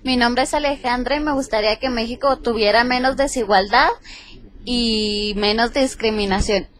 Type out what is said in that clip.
Mi nombre es Alejandra y me gustaría que México tuviera menos desigualdad y menos discriminación.